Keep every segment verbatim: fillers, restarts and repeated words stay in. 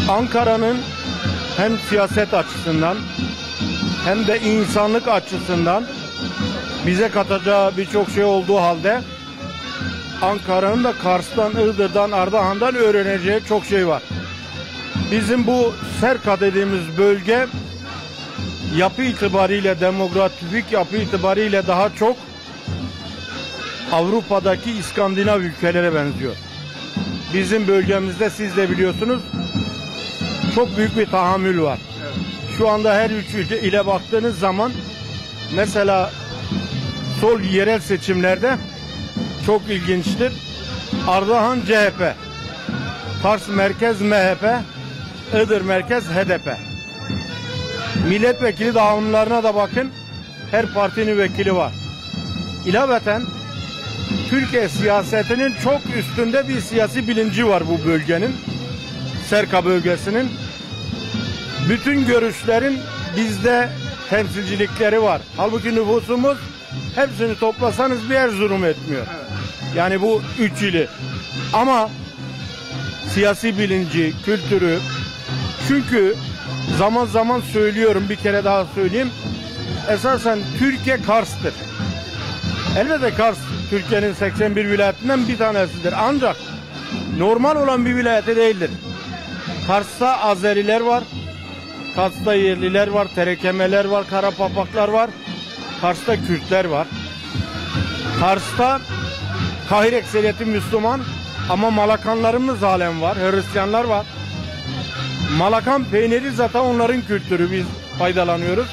Ankara'nın hem siyaset açısından hem de insanlık açısından bize katacağı birçok şey olduğu halde Ankara'nın da Kars'tan, Iğdır'dan, Ardahan'dan öğreneceği çok şey var. Bizim bu Serka dediğimiz bölge yapı itibariyle, demografik yapı itibariyle daha çok Avrupa'daki İskandinav ülkelere benziyor. Bizim bölgemizde siz de biliyorsunuz çok büyük bir tahammül var. Şu anda her üç ülke ile baktığınız zaman mesela sol yerel seçimlerde çok ilginçtir. Ardahan C H P, Kars Merkez M H P, Iğdır Merkez H D P. Milletvekili dağılımlarına da bakın. Her partinin vekili var. İlaveten Türkiye siyasetinin çok üstünde bir siyasi bilinci var bu bölgenin. Serka bölgesinin. Bütün görüşlerin bizde temsilcilikleri var. Halbuki nüfusumuz hepsini toplasanız bir Erzurum etmiyor. Yani bu üç ili. Ama siyasi bilinci, kültürü, çünkü zaman zaman söylüyorum, bir kere daha söyleyeyim, esasen Türkiye Kars'tır. Elbette Kars Türkiye'nin seksen bir vilayetinden bir tanesidir. Ancak normal olan bir vilayeti değildir. Kars'ta Azeriler var, Kars'ta yerliler var, terekemeler var, karapapaklar var, Kars'ta Kürtler var. Kars'ta kahir ekseriyeti Müslüman ama Malakanlarımız halen var, Hristiyanlar var. Malakan peyniri zaten onların kültürü, biz faydalanıyoruz.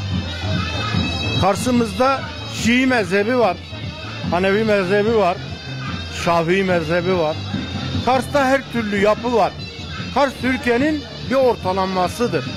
Kars'ımızda Şii mezhebi var, Hanefi mezhebi var, Şafii mezhebi var. Kars'ta her türlü yapı var. Kars Türkiye'nin bir ortalamasıdır.